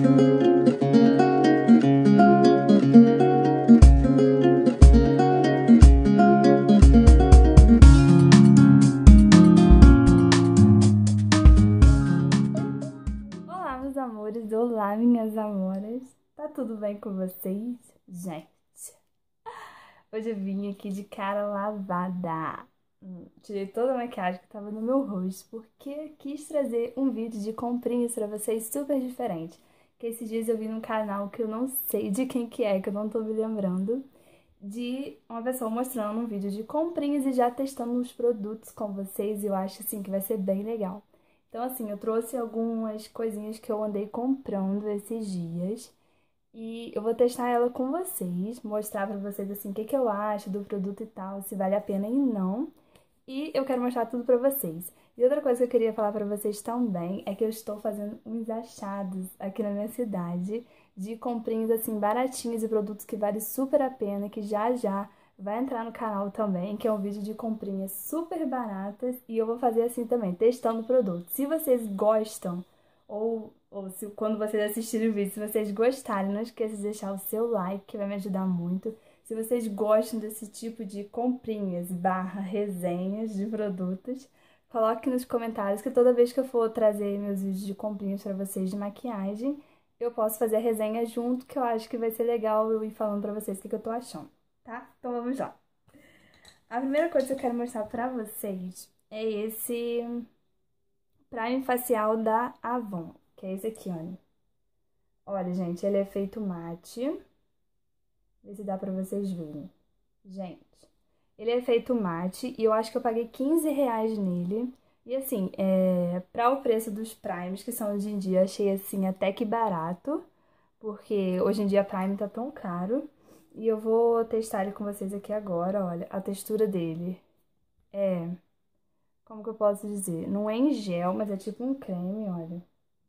Olá, meus amores, olá, minhas amoras, tá tudo bem com vocês? Gente, hoje eu vim aqui de cara lavada, tirei toda a maquiagem que tava no meu rosto, porque quis trazer um vídeo de comprinhas pra vocês super diferente, que esses dias eu vi num canal que eu não sei de quem que é, que eu não tô me lembrando, de uma pessoa mostrando um vídeo de comprinhas e já testando os produtos com vocês, e eu acho assim que vai ser bem legal. Então, assim, eu trouxe algumas coisinhas que eu andei comprando esses dias e eu vou testar ela com vocês, mostrar pra vocês, assim, o que eu acho do produto e tal, se vale a pena e não. E eu quero mostrar tudo pra vocês. E outra coisa que eu queria falar pra vocês também é que eu estou fazendo uns achados aqui na minha cidade de comprinhas, assim, baratinhos e produtos que valem super a pena, que já já vai entrar no canal também, que é um vídeo de comprinhas super baratas. E eu vou fazer assim também, testando o produto. Se vocês gostam, ou se quando vocês assistirem o vídeo, se vocês gostarem, não esqueça de deixar o seu like, que vai me ajudar muito. Se vocês gostam desse tipo de comprinhas barra resenhas de produtos, coloque nos comentários que toda vez que eu for trazer meus vídeos de comprinhas pra vocês de maquiagem, eu posso fazer a resenha junto, que eu acho que vai ser legal eu ir falando pra vocês o que eu tô achando, tá? Então vamos lá. A primeira coisa que eu quero mostrar pra vocês é esse Prime Facial da Avon, que é esse aqui, olha. Olha, gente, ele é feito mate. Vê se dá pra vocês verem. Gente, ele é feito mate e eu acho que eu paguei 15 reais nele. E assim, para o preço dos Primes, que são hoje em dia, achei assim até que barato. Porque hoje em dia Prime tá tão caro. E eu vou testar ele com vocês aqui agora, olha. A textura dele é, como que eu posso dizer? Não é em gel, mas é tipo um creme, olha.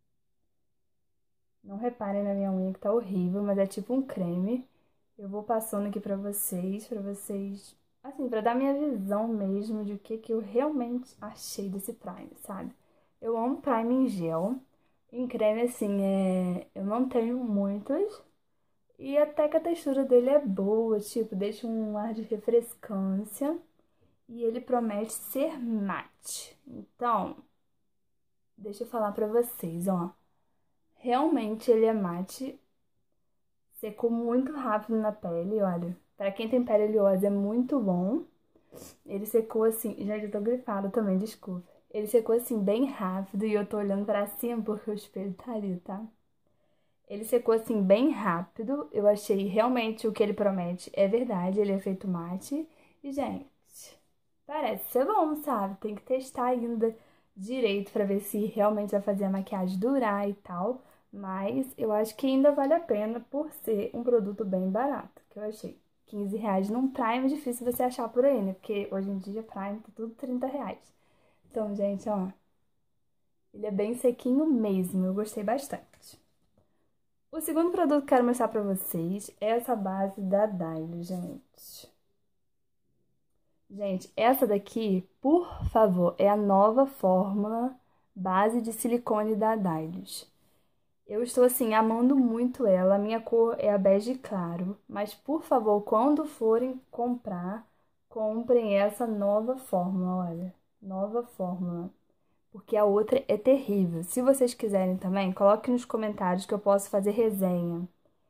Não reparem na minha unha que tá horrível, mas é tipo um creme. Eu vou passando aqui pra vocês, assim, pra dar minha visão mesmo de o que eu realmente achei desse Prime, sabe? Eu amo Prime em gel. Em creme, assim, eu não tenho muitos. E até que a textura dele é boa, tipo, deixa um ar de refrescância. E ele promete ser mate. Então, deixa eu falar pra vocês, ó. Realmente ele é mate. Secou muito rápido na pele, olha. Pra quem tem pele oleosa é muito bom. Ele secou assim... Gente, eu tô gripada também, desculpa. Ele secou assim bem rápido e eu tô olhando pra cima porque o espelho tá ali, tá? Ele secou assim bem rápido. Eu achei realmente o que ele promete é verdade. Ele é feito mate. E, gente, parece ser bom, sabe? Tem que testar ainda direito pra ver se realmente vai fazer a maquiagem durar e tal. Mas eu acho que ainda vale a pena por ser um produto bem barato, que eu achei. 15 reais num Prime é difícil você achar por aí, né? Porque hoje em dia Prime tá tudo 30 reais. Então, gente, ó, ele é bem sequinho mesmo, eu gostei bastante. O segundo produto que eu quero mostrar pra vocês é essa base da Daily, gente. Gente, essa daqui, por favor, é a nova fórmula base de silicone da Dylos. Eu estou, assim, amando muito ela. A minha cor é a bege claro. Mas, por favor, quando forem comprar, comprem essa nova fórmula, olha. Nova fórmula. Porque a outra é terrível. Se vocês quiserem também, coloquem nos comentários que eu posso fazer resenha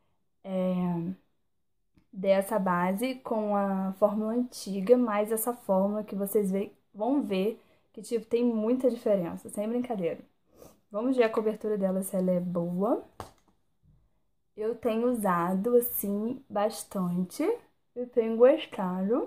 dessa base com a fórmula antiga, mais essa fórmula que vocês vão ver que, tipo, tem muita diferença, sem brincadeira. Vamos ver a cobertura dela, se ela é boa. Eu tenho usado, assim, bastante. Eu tenho gostado.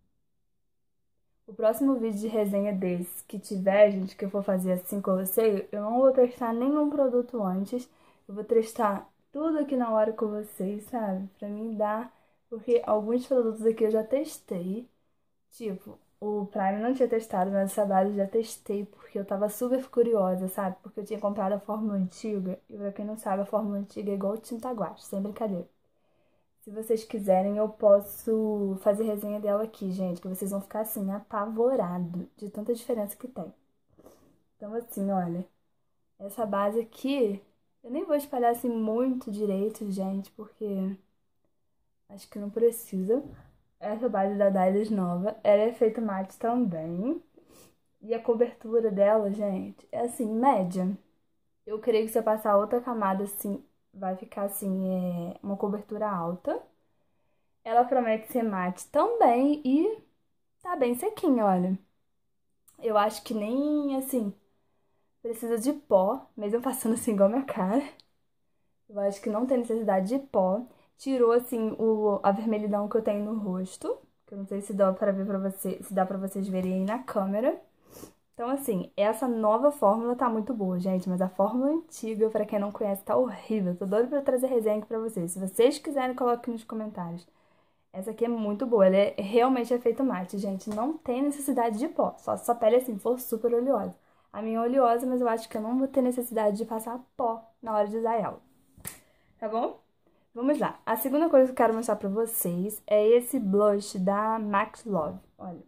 O próximo vídeo de resenha desse que tiver, gente, que eu for fazer assim com você, eu não vou testar nenhum produto antes. Eu vou testar tudo aqui na hora com vocês, sabe? Pra mim dar... Porque alguns produtos aqui eu já testei. Tipo, o Prime não tinha testado, mas essa base eu já testei porque eu tava super curiosa, sabe? Porque eu tinha comprado a fórmula antiga. E pra quem não sabe, a fórmula antiga é igual tinta guache, sem brincadeira. Se vocês quiserem, eu posso fazer resenha dela aqui, gente, que vocês vão ficar, assim, apavorados de tanta diferença que tem. Então, assim, olha, essa base aqui Eu nem vou espalhar assim muito direito, gente, porque acho que não precisa. Essa base da Dylos nova, ela é efeito mate também. E a cobertura dela, gente, é assim, média. Eu creio que se eu passar outra camada assim, vai ficar assim, uma cobertura alta. Ela promete ser mate também e tá bem sequinha, olha. Eu acho que nem assim, precisa de pó, mesmo passando assim igual a minha cara. Eu acho que não tem necessidade de pó. Tirou assim a vermelhidão que eu tenho no rosto, que eu não sei se dá para ver para você, se dá para vocês verem aí na câmera. Então assim, essa nova fórmula tá muito boa, gente, mas a fórmula antiga, pra quem não conhece, tá horrível. Tô doida pra trazer resenha aqui pra vocês. Se vocês quiserem, coloque aqui nos comentários. Essa aqui é muito boa, ela é realmente efeito mate, gente. Não tem necessidade de pó, só se sua pele assim for super oleosa. A minha é oleosa, mas eu acho que eu não vou ter necessidade de passar pó na hora de usar ela. Tá bom? Vamos lá. A segunda coisa que eu quero mostrar pra vocês é esse blush da Max Love. Olha.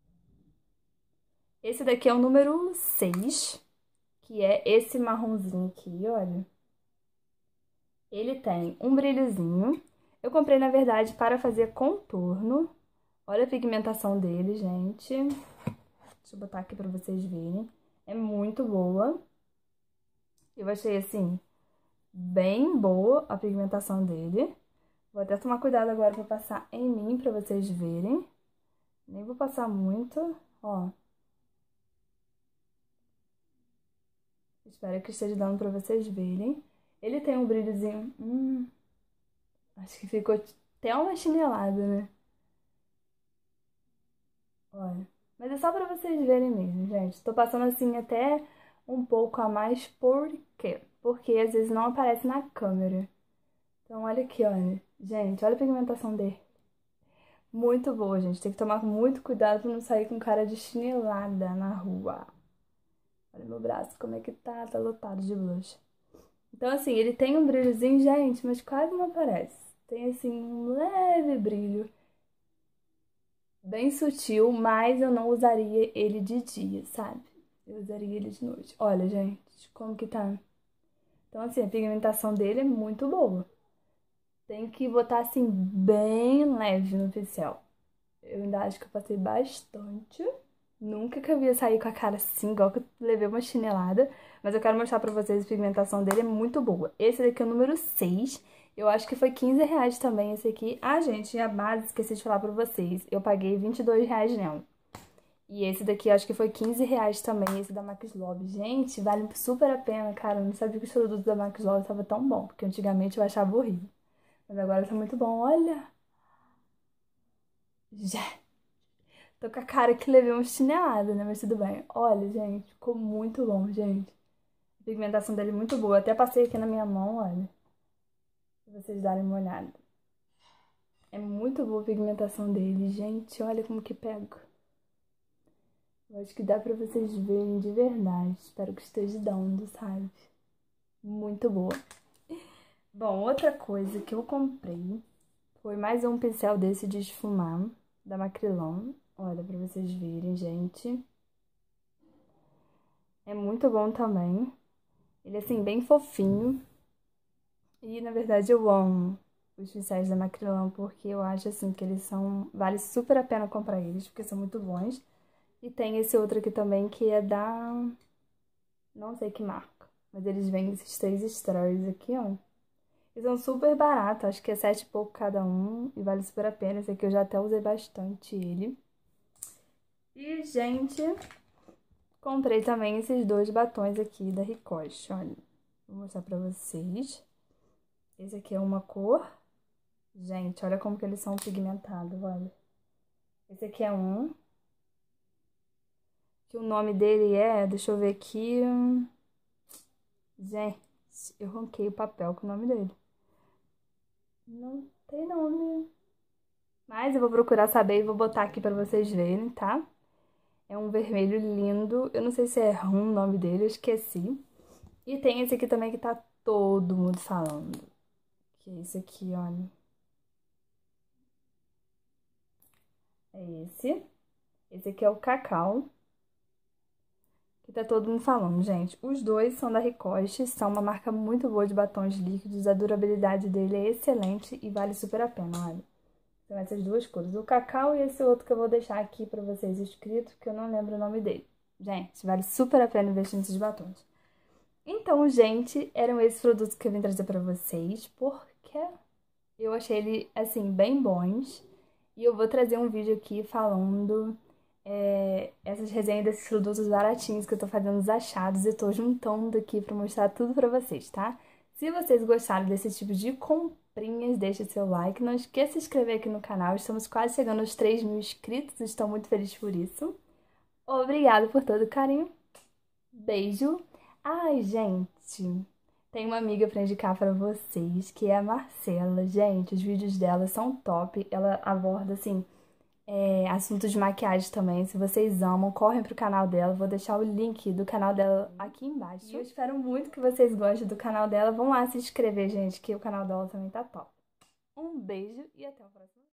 Esse daqui é o número 6, que é esse marronzinho aqui, olha. Ele tem um brilhozinho. Eu comprei, na verdade, para fazer contorno. Olha a pigmentação dele, gente. Deixa eu botar aqui pra vocês verem. É muito boa. Eu achei, assim, bem boa a pigmentação dele. Vou até tomar cuidado agora pra passar em mim, pra vocês verem. Nem vou passar muito, ó. Espero que esteja dando pra vocês verem. Ele tem um brilhozinho... acho que ficou até uma chinelada, né? Olha. Mas é só pra vocês verem mesmo, gente. Tô passando assim até um pouco a mais, por quê? Porque às vezes não aparece na câmera. Então olha aqui, olha. Gente, olha a pigmentação dele. Muito boa, gente. Tem que tomar muito cuidado pra não sair com cara de chinelada na rua. Olha meu braço, como é que tá? Tá lotado de blush. Então, assim, ele tem um brilhozinho, gente, mas quase não aparece. Tem, assim, um leve brilho. Bem sutil, mas eu não usaria ele de dia, sabe? Eu usaria ele de noite. Olha, gente, como que tá? Então, assim, a pigmentação dele é muito boa. Tem que botar, assim, bem leve no pincel. Eu ainda acho que eu passei bastante. Nunca que eu ia sair com a cara assim, igual que eu levei uma chinelada. Mas eu quero mostrar pra vocês a pigmentação dele, é muito boa. Esse daqui é o número 6. Eu acho que foi R$ 15 também esse aqui. Ah, gente, a base, esqueci de falar pra vocês. Eu paguei R$ 22 nela. E esse daqui eu acho que foi R$ 15 também, esse da Max Love. Gente, vale super a pena, cara. Eu não sabia que os produtos da Max Love estavam tão bom, porque antigamente eu achava horrível. Mas agora tá muito bom, olha. Já. Tô com a cara que levei uma chinelada, né? Mas tudo bem. Olha, gente, ficou muito bom, gente. A pigmentação dele é muito boa. Eu até passei aqui na minha mão, olha. Pra vocês darem uma olhada. É muito boa a pigmentação dele, gente. Olha como que pega. Eu acho que dá pra vocês verem de verdade. Espero que esteja dando, sabe? Muito boa. Bom, outra coisa que eu comprei foi mais um pincel desse de esfumar, da Macrylan. Olha, pra vocês verem, gente. É muito bom também. Ele é, assim, bem fofinho. E, na verdade, eu amo os pincéis da Macrylan porque eu acho, assim, que eles são... Vale super a pena comprar eles, porque são muito bons. E tem esse outro aqui também, que é da... Não sei que marca. Mas eles vêm esses 3 straws aqui, ó. Eles são super baratos, acho que é 7 e pouco cada um. E vale super a pena. Esse aqui eu já até usei bastante ele. E, gente, comprei também esses 2 batons aqui da Ricoche, olha. Vou mostrar pra vocês. Esse aqui é uma cor. Gente, olha como que eles são pigmentados, olha. Esse aqui é um. Que o nome dele é... Deixa eu ver aqui... Gente, eu ronquei o papel com o nome dele. Não tem nome. Mas eu vou procurar saber e vou botar aqui pra vocês verem, tá? É um vermelho lindo. Eu não sei se é Rum o nome dele, eu esqueci. E tem esse aqui também que tá todo mundo falando. Que é esse aqui, olha. É esse. Esse aqui é o Cacau. Que que tá todo mundo falando, gente. Os dois são da Ricoste, são uma marca muito boa de batons líquidos, a durabilidade dele é excelente e vale super a pena, olha. São essas duas cores, o cacau e esse outro que eu vou deixar aqui pra vocês escrito, que eu não lembro o nome dele. Gente, vale super a pena investir nesses batons. Então, gente, eram esses produtos que eu vim trazer pra vocês, porque eu achei ele, assim, bem bons. E eu vou trazer um vídeo aqui falando essas resenhas desses produtos baratinhos que eu tô fazendo os achados e tô juntando aqui pra mostrar tudo pra vocês, tá? Se vocês gostaram desse tipo de comprinhas, deixe seu like. Não esqueça de se inscrever aqui no canal. Estamos quase chegando aos 3.000 inscritos. Estou muito feliz por isso. Obrigada por todo o carinho. Beijo. Ai, gente, tem uma amiga pra indicar pra vocês, que é a Marcela. Gente, os vídeos dela são top. Ela aborda, assim, assuntos de maquiagem também. Se vocês amam, correm pro canal dela. Vou deixar o link do canal dela aqui embaixo. E eu espero muito que vocês gostem do canal dela. Vão lá se inscrever, gente, que o canal dela também tá top. Um beijo e até o próximo.